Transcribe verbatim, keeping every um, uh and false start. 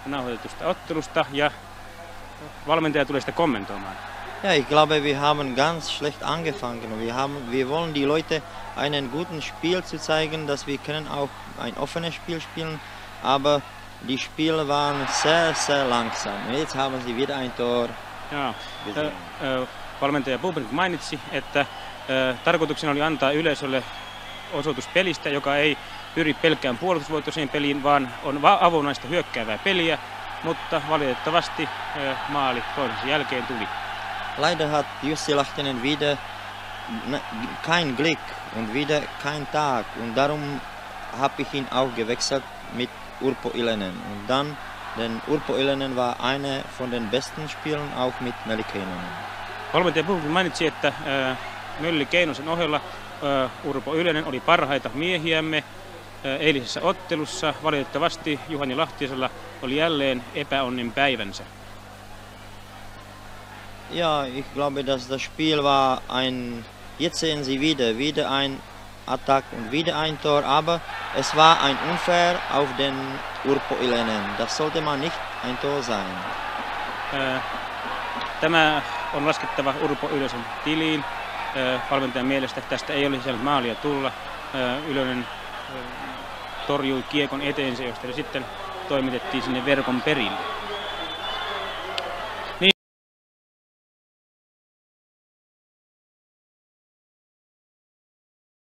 nauhoitetusta ottelusta ja valmentaja tulee sitä kommentoimaan. Ja, ich glaube, wir haben ganz schlecht angefangen. Wir haben, wir wollen die Leute einen guten Spiel zu zeigen, dass wir können auch ein offenes Spiel spielen, aber die Spiele waren sehr, sehr langsam. Jetzt haben sie wieder ein Tor. Joo. Ö, ö, valmentaja Bubrik mainitsi, että ö, tarkoituksena oli antaa yleisölle osoitus pelistä, joka ei pyri pelkkään puolustusvoittoiseen peliin, vaan on avonaista hyökkäävää peliä, mutta valitettavasti ö, maali toisensa jälkeen tuli. Leider hat Jussi Lahtinen wieder kein Glück und wieder kein Tag und darum habe ich ihn auch gewechselt mit Urpo Ilenen. Und dann, denn Urpo Ilenen war einer von den besten Spielern auch mit Mölli Keinonen. Valmentaja Bubrik mainitsi, että ö, Mölli Keinosen ohella ö, Urpo Ylenen oli parhaita miehiämme ö, eilisessä ottelussa. Valitettavasti Juhani Lahtisella oli jälleen epäonnin päivänsä. Ja, ich glaube, dass das Spiel war ein, jetzt sehen Sie wieder, wieder ein Attack und wieder ein Tor, aber es war ein Unfair auf den Urpo Ilenen. Das sollte man nicht ein Tor sein. Tämä on laskettava Urpo Ylösen tiliin. Valmentajan mielestä tästä ei olisi saanut maalia tulla. Ylönen torjui kiekon eteensä, josta sitten toimitettiin sinne verkon perille.